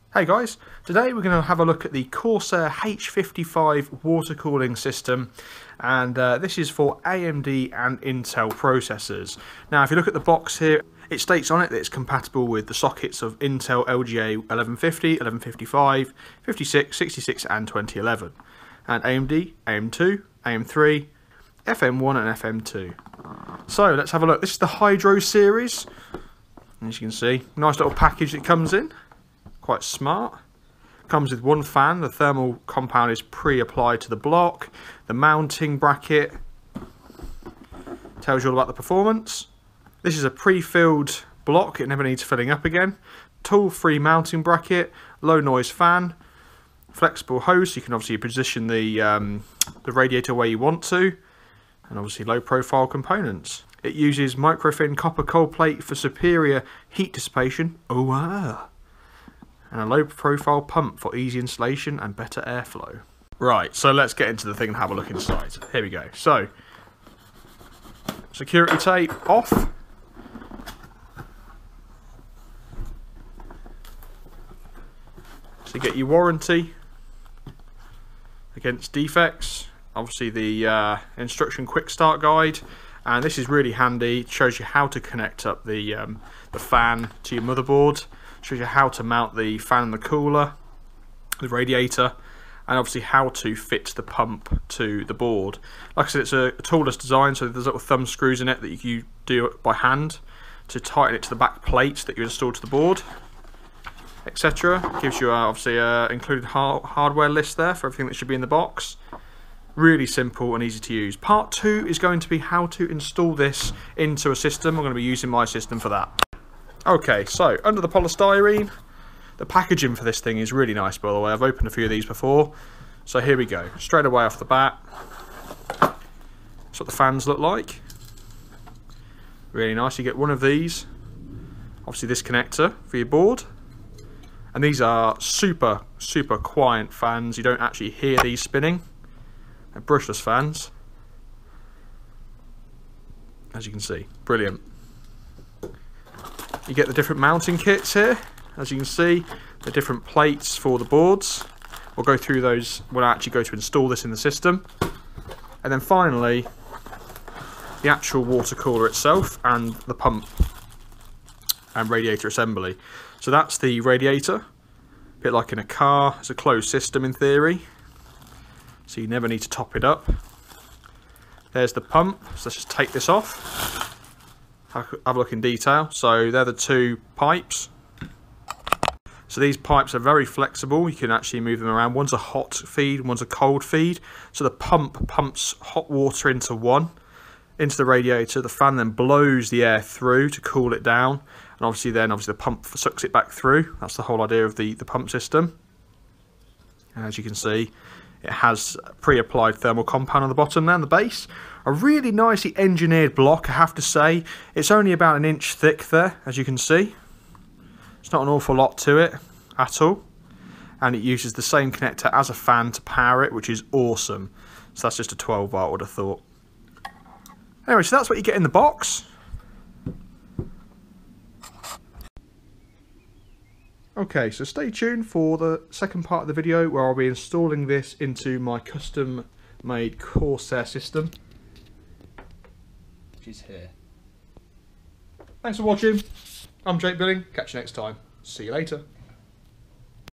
Hey guys, today we're going to have a look at the Corsair H55 water cooling system, and this is for AMD and Intel processors. Now if you look at the box here, it states on it that it's compatible with the sockets of Intel LGA 1150, 1155, 56, 66 and 2011, and AMD, AM2, AM3, FM1 and FM2. So let's have a look. This is the Hydro series. As you can see, nice little package it comes in. Quite smart. Comes with one fan. The thermal compound is pre-applied to the block. The mounting bracket tells you all about the performance. This is a pre-filled block, it never needs filling up again. Tool-free mounting bracket, low noise fan, flexible hose, so you can obviously position the radiator where you want to, and obviously low profile components. It uses microthin copper cold plate for superior heat dissipation. Oh wow! And a low profile pump for easy installation and better airflow. Right, so let's get into the thing and have a look inside. Here we go. So, security tape off. So you get your warranty against defects. Obviously the instruction quick start guide. And this is really handy. It shows you how to connect up the fan to your motherboard. Shows you how to mount the fan and the cooler, the radiator, and obviously how to fit the pump to the board. Like I said, it's a toolless design, so there's little thumb screws in it that you do by hand to tighten it to the back plate that you install to the board, etc. Gives you obviously included hardware list there for everything that should be in the box. Really simple and easy to use. Part 2 is going to be how to install this into a system. I'm going to be using my system for that. Okay, so under the polystyrene, the packaging for this thing is really nice, by the way. I've opened a few of these before. So here we go, straight away off the bat. That's what the fans look like. Really nice. You get one of these, obviously this connector for your board. And these are super quiet fans. You don't actually hear these spinning. They're brushless fans. As you can see, brilliant. You get the different mounting kits here. As you can see, the different plates for the boards. We'll go through those when I actually go to install this in the system. And then finally, the actual water cooler itself and the pump and radiator assembly. So that's the radiator, a bit like in a car. It's a closed system in theory, so you never need to top it up. There's the pump, so let's just take this off. Have a look in detail. So they're the two pipes. So these pipes are very flexible. You can actually move them around. One's a hot feed, one's a cold feed. So the pump pumps hot water into the radiator. The fan then blows the air through to cool it down. And obviously the pump sucks it back through. That's the whole idea of the pump system. And as you can see, it has pre-applied thermal compound on the bottom there, on the base. A really nicely engineered block, I have to say. It's only about 1 inch thick there, as you can see. It's not an awful lot to it at all. And it uses the same connector as a fan to power it, which is awesome. So that's just a 12 volt, I would have thought. Anyway, so that's what you get in the box. Okay, so stay tuned for the second part of the video where I'll be installing this into my custom-made Corsair system, which is here. Thanks for watching. I'm Jake Billing. Catch you next time. See you later.